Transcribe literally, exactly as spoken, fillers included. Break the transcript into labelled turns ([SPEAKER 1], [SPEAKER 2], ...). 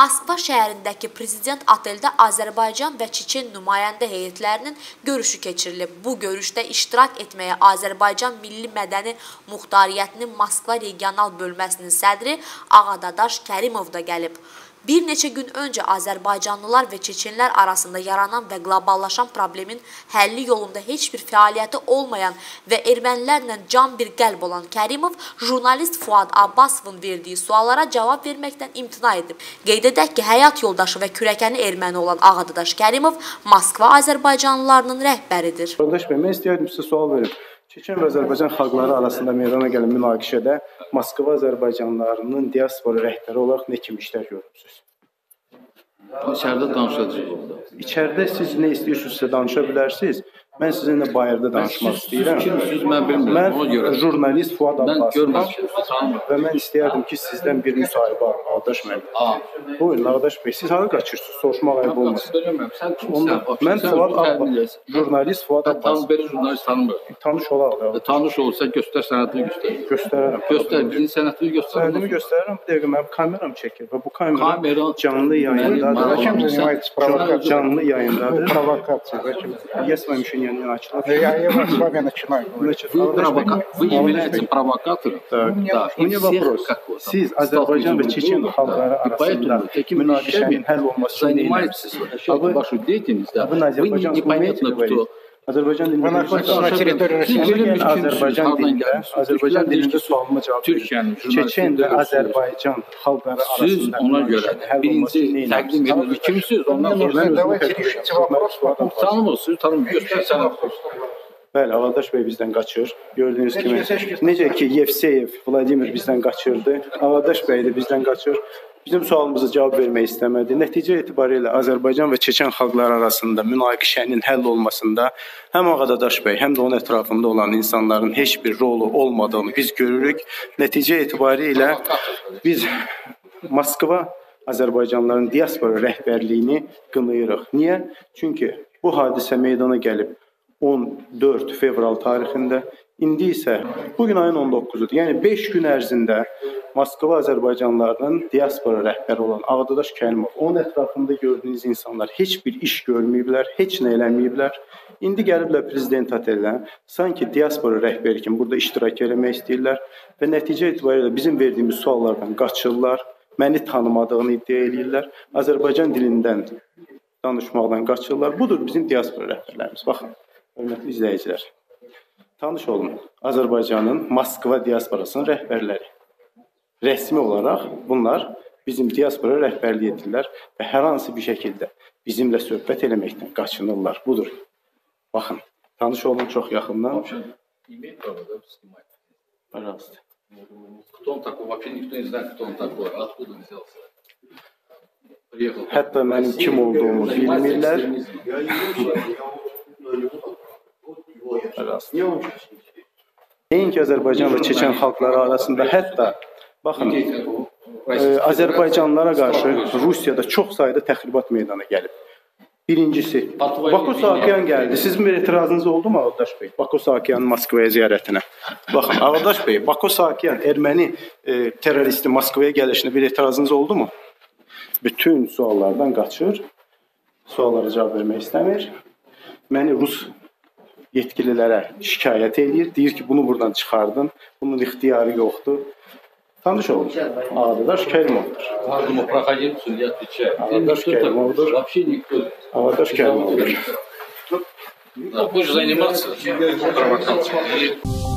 [SPEAKER 1] Moskva şəhərindəki prezident oteldə Azərbaycan və Çeçen nümayəndə heyətlərinin görüşü keçirilib. Bu görüşdə iştirak etməyə Azərbaycan Milli Mədəni Muxtariyyətinin Moskva regional bölməsinin sədri Ağadadaş Kərimov da gəlib. Bir neçə gün öncə Azərbaycanlılar və Çeçenlər arasında yaranan və qloballaşan problemin həlli yolunda heç bir fəaliyyəti olmayan və ermənilərlə can bir qəlb olan Kərimov jurnalist Fuad Abbasovun verdiyi suallara cavab verməkdən imtina edib. Qeyd edək ki, həyat yoldaşı və kürəkəni erməni olan Ağadadaş Kərimov Moskva azərbaycanlılarının rəhbəridir.
[SPEAKER 2] Qardaş bəy, mən istəyirdim sizə sual verim. Çeçen və Azərbaycan xalqları arasında meydana gələn münaqişədə Moskva azərbaycanlılarının diaspora rəhbəri olaraq nə kimi işlər görürsünüz?
[SPEAKER 3] İçəridə danışacağıq.
[SPEAKER 2] İçəridə siz nə istəyirsinizsə danışa bilərsiniz. Mən sizinlə bayırda danışmaq istəyirəm.
[SPEAKER 3] Kimsiniz, mən bilmirəm.
[SPEAKER 2] Mən jurnalist Fuad Abbasov və mən istəyərdim ki, sizdən bir müsahibə alım, Ağadaş müəllim. Buyurun, Ağadaş bəy, siz hara qaçırsınız? Soruşmaq ayıb olmasın.
[SPEAKER 3] Sən kimsən?
[SPEAKER 2] Mən Fuad Abbasov, jurnalist Fuad Abbasov.
[SPEAKER 3] Belə jurnalist tanımıram.
[SPEAKER 2] Tanış olaq da.
[SPEAKER 3] Tanış olsa göstər sənədini göstər.
[SPEAKER 2] Göstərərəm.
[SPEAKER 3] Göstər, birinci sənədini göstər.
[SPEAKER 2] Sənədimi göstərərəm, bir dəqiqə mənim kameram çəkir və bu kamera canlı yayındadır. Canlı yayındadır.
[SPEAKER 4] Провокация.
[SPEAKER 2] Если вам еще не начала.
[SPEAKER 4] Я, я с вами начинаю.
[SPEAKER 2] Значит,
[SPEAKER 3] Вы, провока... Вы являетесь провокатором.
[SPEAKER 2] Так,
[SPEAKER 3] да.
[SPEAKER 2] У меня вопрос. Siz Azərbaycan və Çeçen xalqları arasında münaqişənin həll olması
[SPEAKER 3] занимаетесь вашу деятельность, да. Вы непонятно кто.
[SPEAKER 2] Azərbaycan dilində
[SPEAKER 4] Вы находитесь на территории России.
[SPEAKER 2] Azərbaycan dilində, Azərbaycan dilində sualıma cavab verin. Çeçen və Azərbaycan xalqları arasında
[SPEAKER 3] siz ona görə birinci təqdim edilir. Kimsiniz? Ondan sonra
[SPEAKER 4] Давайте решите вопрос.
[SPEAKER 3] tanımırsınız, tanımırsınız.
[SPEAKER 2] Bəli, Ağadaş bəy bizdən qaçır. Gördüyünüz kimi, necə ki Yevseyev Vladimir bizdən qaçırdı, Ağadaş bəy də bizdən qaçır. Bizim sualımıza cavab vermək istəmədi. Nəticə etibarilə Azərbaycan və Çeçen xalqları arasında münaqişənin həll olmasında həm Ağadadaş bəy, həm də onun ətrafında olan insanların heç bir rolu olmadığını biz görürük. Nəticə etibarilə biz Moskva Azərbaycanlıların diaspora rəhbərliyini qınayırıq. Niyə? Çünki bu hadisə meydana gəlib on dörd fevral tarixində. İndi isə bugün ayın on doqquzudur. Yəni beş gün ərzində Moskva azərbaycanlılarının diaspora rəhbəri olan Ağadadaş Kərimov, onun ətrafında gördüyünüz insanlar heç bir iş görməyiblər, heç nə eləməyiblər. İndi gəliblər prezident otelinə, sanki diaspora rəhbəri kimi burada iştirak eləmək istəyirlər və nəticə etibarilə bizim verdiyimiz suallardan qaçırlar, məni tanımadığını iddia edirlər, Azərbaycan dilindən danışmaqdan qaçırlar. Budur bizim diaspora rəhbərlərimiz. Baxın, hörmətli izləyicilər. Tanış olun, Azərbaycanın Moskva diasporasının rəhbərləri. Rəsmi olaraq bunlar bizim diaspora rəhbərliyi edirlər və hər hansı bir şəkildə bizimlə söhbət eləməkdən qaçınırlar. Budur. Baxın, tanış olun çox yaxından. Пожалуйста.
[SPEAKER 3] Кто он такой? Вообще никто не знает, кто он такой. Откуда он взялся? Приехал.
[SPEAKER 2] Hətta mənim kim olduğumu bilmirlər. Nəinki Azərbaycan və Çeçen xalqları arasında, hətta baxın, Azərbaycanlılara qarşı Rusiyada çox sayda təxribat meydana gəlib. Birincisi, Baku Saakyan gəldi. Sizin bir etirazınız oldu mu Ağadaş bəy? Baku Saakyanın Moskvaya ziyarətinə. Baxın, Ağadaş bəy, Baku Saakyan erməni e, terroristi Moskvaya gəlişinə bir etirazınız oldu mu? Bütün suallardan qaçır, suallara cavab vermək istəmir. Məni Rus yetkililərə şikayət edir, deyir ki, bunu buradan çıxardın, bunun ixtiyarı yoxdur. Tanış olun, Ağadaş Kərimovdur.
[SPEAKER 3] Каждому проходим, судья отвечает.
[SPEAKER 2] Ağadaş Kərimovdur.
[SPEAKER 3] Вообще никто.
[SPEAKER 2] Ağadaş Kərimovdur.
[SPEAKER 3] Будешь заниматься провокацией.